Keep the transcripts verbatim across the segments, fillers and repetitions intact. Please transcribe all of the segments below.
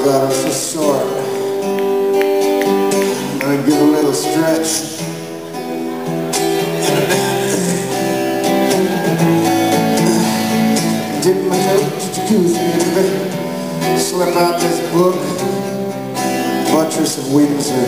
God, I'm so short. I'm gonna give a little stretch. Dip my toe to jacuzzi, slip out this book, Buttress and Windsor.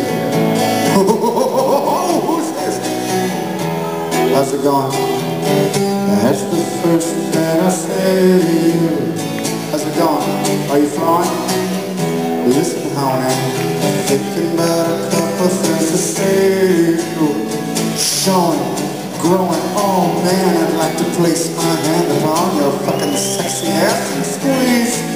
Who's this? How's it going? That's the first thing I say to you. How's it going? Are you flying? Listen, honey, thinking about a couple things to say to you. Showing, growing, oh man, I'd like to place my hand upon your fucking sexy ass and squeeze.